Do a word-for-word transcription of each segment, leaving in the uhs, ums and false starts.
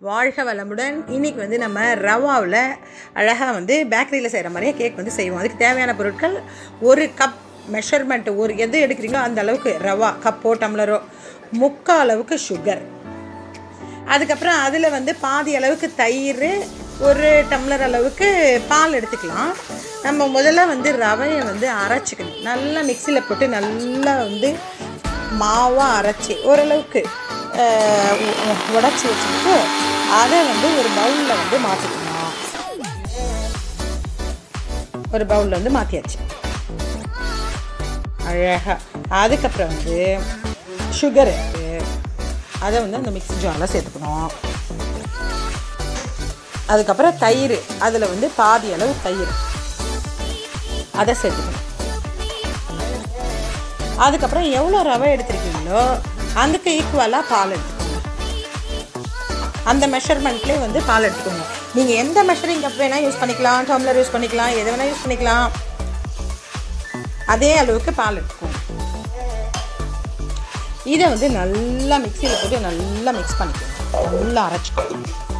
வாழ்க வளமுடன். இன்றைக்கி வந்து நம்ம ரவாவில் அழகாக வந்து பேக்கரியில் செய்கிற மாதிரியே கேக் வந்து செய்வோம். அதுக்கு தேவையான பொருட்கள் ஒரு கப் மெஷர்மெண்ட்டு, ஒரு எது எடுக்கிறீங்களோ அந்த அளவுக்கு ரவா, கப்போ டம்ளரோ, முக்கால் அளவுக்கு சுகர், அதுக்கப்புறம் அதில் வந்து பாதி அளவுக்கு தயிர், ஒரு டம்ளர் அளவுக்கு பால் எடுத்துக்கலாம். நம்ம முதல்ல வந்து ரவையை வந்து அரைச்சிக்கணும். நல்லா மிக்சியில் போட்டு நல்லா வந்து மாவாக அரைச்சி ஓரளவுக்கு உடச்சி வச்சுக்கிட்டு அதை வந்து ஒரு பவுலில் வந்து மாற்றிக்கணும். ஒரு பவுலில் வந்து மாற்றியாச்சு அழகாக. அதுக்கப்புறம் வந்து சுகர் எடுத்து அதை வந்து அந்த மிக்ஸி ஜாரில் சேர்த்துக்கணும். அதுக்கப்புறம் தயிர், அதில் வந்து பாதி அளவு தயிர் அதை சேர்த்துக்கணும். அதுக்கப்புறம் எவ்வளோ ரவை எடுத்துருக்கீங்களோ அதுக்கு ஈக்குவலாக பால் எடுத்துக்கோங்க. அந்த மெஷர்மெண்ட்லேயே வந்து பால் எடுத்துக்கோங்க. நீங்கள் எந்த மெஷரிங் கப் வேணால் யூஸ் பண்ணிக்கலாம், டம்ளர் யூஸ் பண்ணிக்கலாம், எதை வேணால் யூஸ் பண்ணிக்கலாம். அதே அளவுக்கு பால் எடுத்துக்கோங்க. இதை வந்து நல்லா மிக்சியில் போட்டு நல்லா மிக்ஸ் பண்ணிக்கோங்க. நல்லா அரைச்சிக்கோங்க.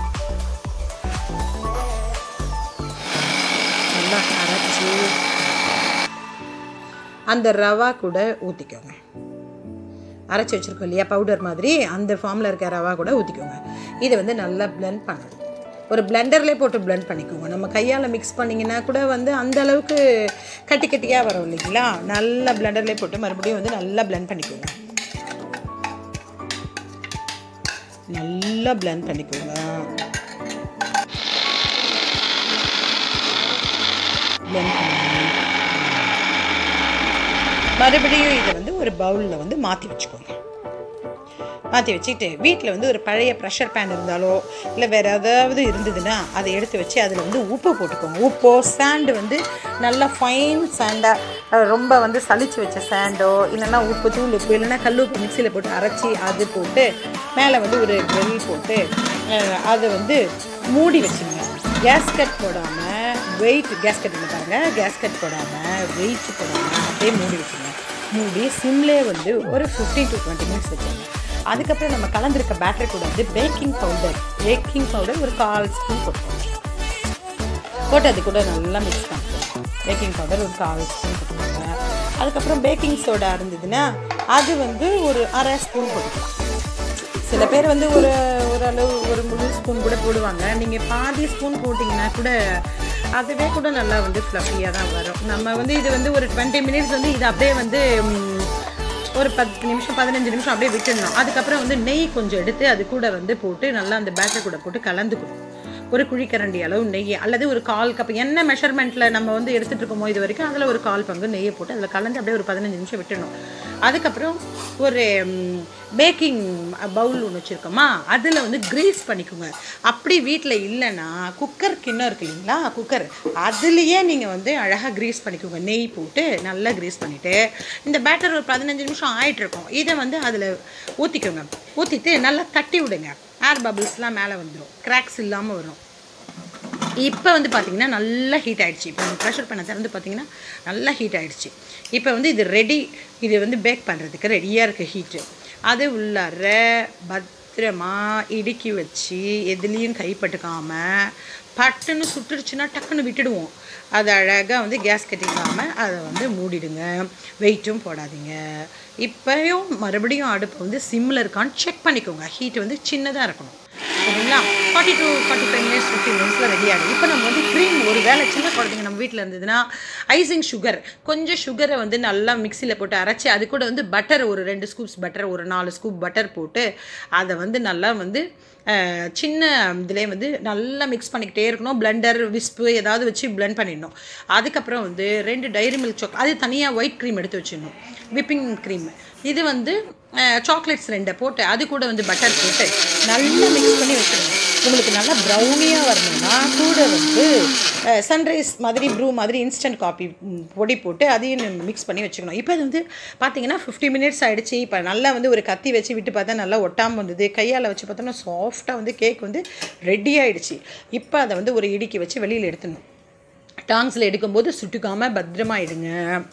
நல்லா அரைச்சி அந்த ரவா கூட ஊற்றிக்கோங்க. அரைச்சி வச்சுருக்கோம் இல்லையா பவுடர் மாதிரி, அந்த ஃபார்மில் இருக்க ரவா கூட ஊற்றிக்கோங்க. இதை வந்து நல்லா பிளெண்ட் பண்ணணும். ஒரு பிளெண்டர்லேயே போட்டு பிளெண்ட் பண்ணிக்கோங்க. நம்ம கையால் மிக்ஸ் பண்ணிங்கன்னா கூட வந்து அந்த அளவுக்கு கட்டி கட்டியாக வரும் இல்லைங்களா. நல்லா பிளெண்டர்லேயே போட்டு மறுபடியும் வந்து நல்லா பிளெண்ட் பண்ணிக்கோங்க. நல்லா பிளெண்ட் பண்ணிக்கோங்க. பிளெண்ட் பண்ணி மறுபடியும் இதை வந்து ஒரு பவுலில் வந்து மாற்றி வச்சுக்கோங்க. மாற்றி வச்சுக்கிட்டு வீட்டில் வந்து ஒரு பழைய ப்ரெஷர் பேன் இருந்தாலோ இல்லை வேறு ஏதாவது இருந்ததுன்னா அதை எடுத்து வச்சு அதில் வந்து உப்பு போட்டுக்கோங்க. உப்போ சாண்டு வந்து நல்லா ஃபைன் சாண்டாக, ரொம்ப வந்து சளிச்சு வச்ச சாண்டோ இல்லைன்னா உப்பு, தூள் உப்பு, இல்லைன்னா கல் உப்பு மிக்சியில் போட்டு அரைச்சி அது போட்டு மேலே வந்து ஒரு கிரில் போட்டு அதை வந்து மூடி வச்சுங்க. கேஸ்கட் போடாமல் வெயிட், கேஸ்கட் பாருங்க, கேஸ்கட் போடாமல் வெயிட் போடாமல் அப்படியே மூடி வச்சுங்க. மூடி சிம்லே வந்து ஒரு ஃபிஃப்டீன் டு டுவெண்ட்டி மினிட்ஸ் வச்சுருங்க. அதுக்கப்புறம் நம்ம கலந்துருக்க பேட்டரி கூட வந்து பேக்கிங் பவுடர் பேக்கிங் பவுடர் ஒரு கால் ஸ்பூன் போட்டுக்கோங்க. போட்டு அது கூட நல்லா மிக்ஸ் பண்ணிக்கோங்க. பேக்கிங் பவுடர் ஒரு கால் ஸ்பூன் போட்டுக்கோங்க. அதுக்கப்புறம் பேக்கிங் சோடா இருந்ததுன்னா அது வந்து ஒரு அரை ஸ்பூன் போட்டுக்கலாம். சில பேர் வந்து ஒரு ஓரளவு ஒரு முழு ஸ்பூன் கூட போடுவாங்க. நீங்கள் பாதி ஸ்பூன் போட்டிங்கன்னா கூட அதுவே கூட நல்லா வந்து ஃப்ளஃபியாக தான் வரும். நம்ம வந்து இது வந்து ஒரு டுவெண்ட்டி மினிட்ஸ் வந்து இது அப்படியே வந்து ஒரு பத்து நிமிஷம் பதினஞ்சு நிமிஷம் அப்படியே விட்டுடணும். அதுக்கப்புறம் வந்து நெய் கொஞ்சம் எடுத்து அது கூட வந்து போட்டு நல்லா அந்த பேட்டர் கூட போட்டு கலந்துக்கணும். ஒரு குழிக்கரண்டி அளவு நெய் அல்லது ஒரு கால் கப், என்ன மெஷர்மெண்ட்டில் நம்ம வந்து எடுத்துகிட்டு இருக்கோமோ இது வரைக்கும் அதில் ஒரு கால் பங்கு நெய்யை போட்டு அதில் கலந்து அப்படியே ஒரு பதினஞ்சு நிமிஷம் விட்டுடணும். அதுக்கப்புறம் ஒரு பேக்கிங் பவுல் ஒன்று வச்சுருக்கோமா அதில் வந்து கிரீஸ் பண்ணிக்கோங்க. அப்படி வீட்டில் இல்லைன்னா குக்கர் கிண்ணம் இருக்கு இல்லைங்களா, குக்கர் அதுலேயே நீங்கள் வந்து அழகாக கிரீஸ் பண்ணிக்கோங்க. நெய் போட்டு நல்லா கிரீஸ் பண்ணிவிட்டு இந்த பேட்டர் ஒரு பதினஞ்சு நிமிஷம் ஆகிட்டுருக்கோம். இதை வந்து அதில் ஊற்றிக்கோங்க. ஊற்றிட்டு நல்லா தட்டி விடுங்க. ஏர் பபிள்ஸ்லாம் மேலே வந்துடும், கிராக்ஸ் இல்லாமல் வரும். இப்போ வந்து பார்த்திங்கன்னா நல்லா ஹீட் ஆகிடுச்சு. இப்போ நம்ம ப்ரெஷர் பண்ண திறந்து பார்த்திங்கன்னா நல்லா ஹீட் ஆகிடுச்சு. இப்போ வந்து இது ரெடி, இது வந்து பேக் பண்ணுறதுக்கு ரெடியாக இருக்குது ஹீட்டு. அது உள்ளார பத்திரமா இடுக்கி வச்சு எதுலேயும் கைப்பட்டுக்காமல் பட்டுன்னு சுட்டுடுச்சுன்னா டக்குன்னு விட்டுடுவோம். அது அழகாக வந்து கேஸ் கட்டிக்காமல் அதை வந்து மூடிடுங்க. வெயிட்டும் போடாதீங்க. இப்போயும் மறுபடியும் அடுப்பு வந்து சிம்மில் இருக்கான்னு செக் பண்ணிக்கோங்க. ஹீட் வந்து சின்னதாக இருக்கணும் சரிங்களா. Forty to forty five minutes fifty மினிட்ஸில் ரெடி ஆகிடும். இப்போ நம்ம வந்து க்ரீம், ஒரு வேளை சின்ன குழந்தைங்க நம்ம வீட்டில் இருந்ததுன்னா ஐசிங் சுகர், கொஞ்சம் சுகரை வந்து நல்லா மிக்சியில் போட்டு அரைச்சி அது கூட வந்து பட்டர், ஒரு ரெண்டு ஸ்கூப்ஸ் பட்டர், ஒரு நாலு ஸ்கூப் பட்டர் போட்டு அதை வந்து நல்லா வந்து சின்ன இதிலே வந்து நல்லா மிக்ஸ் பண்ணிக்கிட்டே இருக்கணும். பிளெண்டர், விஸ்பு ஏதாவது வச்சு பிளெண்ட் பண்ணிடணும். அதுக்கப்புறம் வந்து ரெண்டு டைரி மில்க் சாக், அது தனியாக ஒயிட் க்ரீம் எடுத்து வச்சிடணும். விப்பிங் க்ரீம், இது வந்து சாக்லேட்ஸ் ரெண்டை போட்டு அது கூட வந்து பட்டர் போட்டு நல்லா மிக்ஸ் பண்ணி வச்சுருங்க. உங்களுக்கு நல்லா ப்ரௌனியாக வரணும்னா கூட வந்து சன்ரைஸ் மாதிரி ப்ரூ மாதிரி இன்ஸ்டன்ட் காஃபி பொடி போட்டு அதையும் மிக்ஸ் பண்ணி வச்சுக்கணும். இப்போ அது வந்து பார்த்திங்கன்னா ஃபிஃப்டி மினிட்ஸ் ஆகிடுச்சு. இப்போ நல்லா வந்து ஒரு கத்தி வச்சு விட்டு பார்த்தா நல்லா ஒட்டாமல் வந்தது. கையால் வச்சு பார்த்தோம்னா சாஃப்டாக வந்து கேக் வந்து ரெடி ஆகிடுச்சு. இப்போ அதை வந்து ஒரு இடுக்கி வச்சு வெளியில் எடுத்துடணும். டாங்ஸில் எடுக்கும்போது சுட்டுக்காமல் பத்திரமா எடுங்க.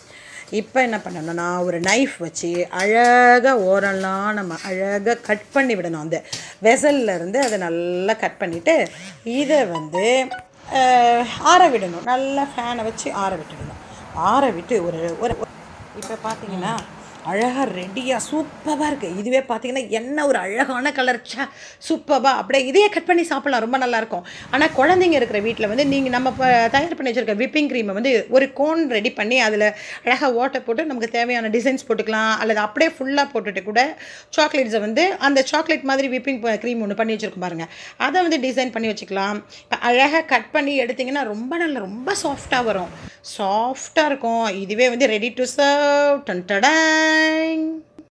இப்போ என்ன பண்ணணும்னா ஒரு நைஃப் வச்சு அழகாக ஓரெல்லாம் நம்ம அழகாக கட் பண்ணி விடணும். அந்த வெசல்ல இருந்து அதை நல்லா கட் பண்ணிவிட்டு இதை வந்து ஆற விடணும். நல்லா ஃபேனை வச்சு ஆற விட்டுடணும். ஆற விட்டு ஒரு ஒரு இப்போ பார்த்தீங்கன்னா அழகாக ரெடியாக சூப்பராக இருக்குது. இதுவே பார்த்தீங்கன்னா என்ன ஒரு அழகான கலர், சா சூப்பராக அப்படியே இதையே கட் பண்ணி சாப்பிட்லாம், ரொம்ப நல்லாயிருக்கும். ஆனால் குழந்தைங்க இருக்கிற வீட்டில் வந்து நீங்கள் நம்ம இப்போ தயார் பண்ணி வச்சுருக்க விப்பிங் க்ரீமை வந்து ஒரு கோன் ரெடி பண்ணி அதில் அழகாக ஓட்டை போட்டு நமக்கு தேவையான டிசைன்ஸ் போட்டுக்கலாம். அல்லது அப்படியே ஃபுல்லாக போட்டுட்டு கூட சாக்லேட்ஸை வந்து அந்த சாக்லேட் மாதிரி விப்பிங் க்ரீம் ஒன்று பண்ணி வச்சுருக்கோம் பாருங்கள், அதை வந்து டிசைன் பண்ணி வச்சுக்கலாம். இப்போ அழகாக கட் பண்ணி எடுத்திங்கன்னா ரொம்ப நல்ல ரொம்ப சாஃப்டாக வரும், சாஃப்டாக இருக்கும். இதுவே வந்து ரெடி டு சர்வ். டன் டடாங்.